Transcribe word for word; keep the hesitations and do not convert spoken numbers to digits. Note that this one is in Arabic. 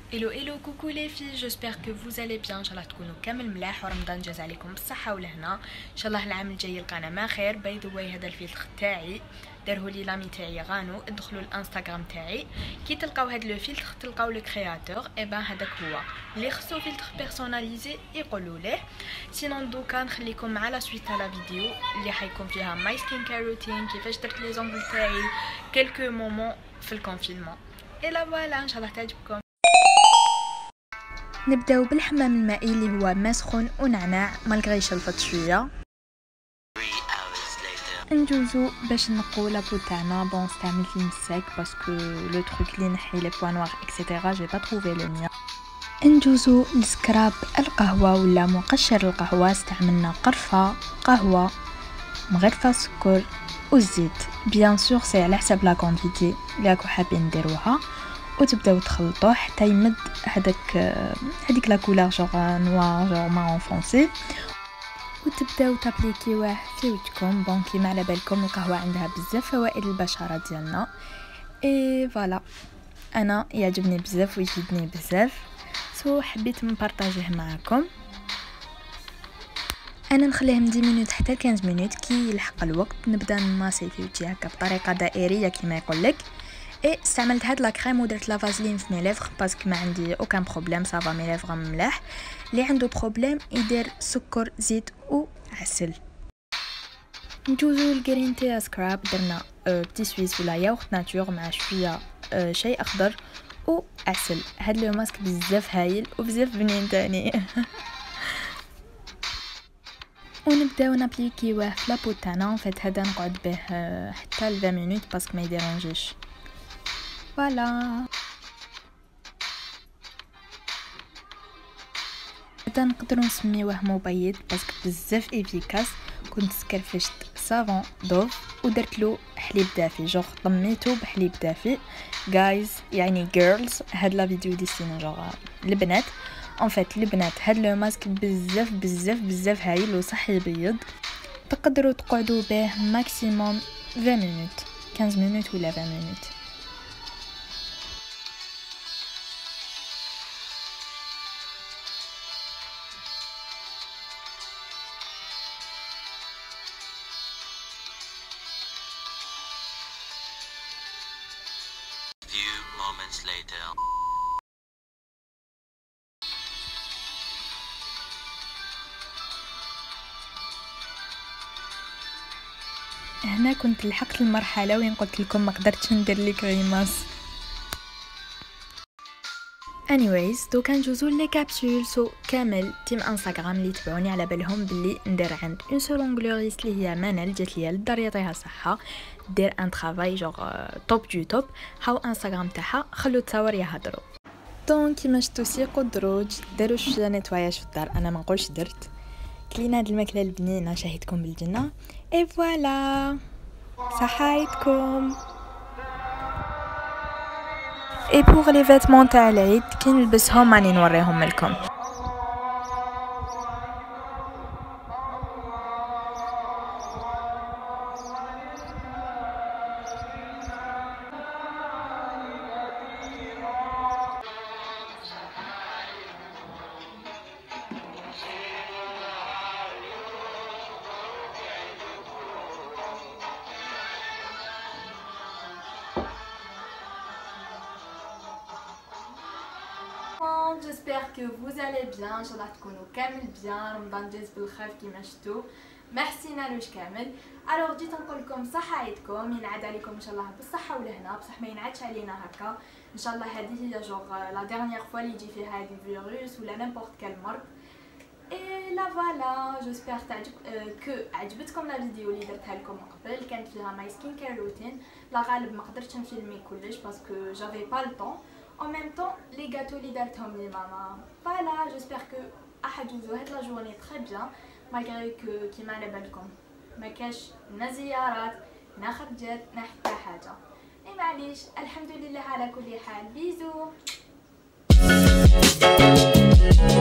Hello hello coucou les filles, j'espère que vous allez bien. ان شاء الله تكونوا كامل ملاح ورمضان جاز عليكم بالصحه والهنا. ان شاء الله العام الجاي يلقانا ما خير. باي ذا واي هذا الفيلتر تاعي داره لي لامي تاعي غانو. ادخلوا الانستغرام تاعي كي تلقاو هذا لو فيلتر تلقاو لو كرياتور. اي بان هذاك هو اللي خصو فيلتر بيرسوناليزي يقولوا له. سينون دوكا نخليكم مع لا سويت تاع لا فيديو اللي حيكون فيها ماي سكين كير روتين، كيفاش درت لي زونغل تاعي، كلكو مومون في الكونفينمون. اي لا فوالا ان شاء الله تعجبكم. نبداو بالحمام المائي اللي هو ما سخون ونعناع مالغري يشلفط شويه. ندوزو باش نقو لابو تاعنا. بون استعملت المساك باسكو لو تروك اللي نحي لي بوان نوار اكسيتيرا جي با تروفي لو ميا. ندوزو لسكراب القهوه ولا مقشر القهوه. استعملنا قرفه، قهوه، مغرفه سكر والزيت. بيان سور سي على حساب لا كونتيتي اللي راكو حابين ديروها، وتبداو تخلطوه حتى يمد هذاك هذيك لا كولور جوغ نوار جوغ مارون فونسي، وتبداو تابليكيوه في وجهكم. بون كيما على بالكم القهوه عندها بزاف فوائد للبشره ديالنا. اي فوالا انا يعجبني بزاف ويفيدني بزاف، سو حبيت نبارطاجيه معكم. انا نخليه من عشرة مينوت حتى خمسة مينوت. كي يلحق الوقت نبدا نماسي في وجهي هكا بطريقه دائريه كيما يقول لك. اي استعملت هاد لا كريم ودرت لا فازلين في مي ليفغ باسكو ما عندي اوكان بروبليم، صافا مي ليفغ ملاح. اللي عنده بروبليم يدير سكر، زيت وعسل. نجوزو الجرين تي سكراب. درنا أه بتي سويس ولا ياغورت ناتور مع شويه أه شاي اخضر وعسل. هاد لو ماسك بزاف هايل وبزاف بنين تاني. ونبداو نابليكيوه في لابو تاعنا. فات هذا نقعد به حتى عشرين مينوت باسكو ما يديرونجيش. فوالا هذا نقدروا نسميوه مبيض باسكو بزاف افيكاس. كنت سكرفشت صابون دوف ودرت له حليب دافي، جوغ طميته بحليب دافي. جايز يعني جيرلز هاد لا فيديو ديستينو جوغ البنات. ان فيت البنات هاد لو ماسك بزاف بزاف بزاف هايل وصح يبيض. تقدروا تقعدوا به ماكسيموم عشرين مينوت، خمسة مينوت ولا عشرين مينوت. Few moments later. هنا كنت لحقت المرحله وين قلت لكم ما قدرتش ندير لي كريماس. anyways دوكا نجوزو لي كابسول. سو كامل تيم انستغرام اللي تبعوني على بالهم باللي ندير عند اون سول اونغلوريست اللي هي منال جات ليا للدار يعطيها صحه، دير ان طرافاي جوغ توب دو توب. هاو انستغرام تاعها، خلو التصاور يهضروا. دونك كيما شفتوا سيقوا الدروج، داروا شويه نيتواياج في الدار. انا ما نقولش درت كلينا هاد الماكله البنينه شهيتكم بالجنه. اي فوالا صحايتكم. اي بوغ لي فيتمون تاع العيد كي نلبسهم راني نوريهم لكم. J'espère que vous allez bien. ان شاء الله تكونوا كامل بيان. رمضان جاز بالخير كيما شفتوا، ما حسينالوش كامل. الوغ جيت نقول لكم صحايتكم، ينعاد عليكم ان شاء الله بالصحه والهنا، بصح ما ينعادش علينا هكا ان شاء الله. هذه هي جوغ لا ديرنيير فوا اللي يجي فيها هذا الفيروس ولا نيمبورط كال مرض. اي لا فوالا جوسبيغ تعجب كو عجبتكم لا فيديو اللي درتها لكم قبل. كانت فيها ماي سكين كير روتين. لا غالب ما قدرتش نفيلمي كلش باسكو جافي با لو طون. en même temps les gâteaux اللي دارتهم لي ماما. فوالا جوسبيغ كو احجزوا هاد لا جورني تري بيان مالغري كو كيما على بالكم ما كاش نا زيارات نا خرجات نا حتى حاجه. اي معليش الحمد لله على كل حال. بيزو.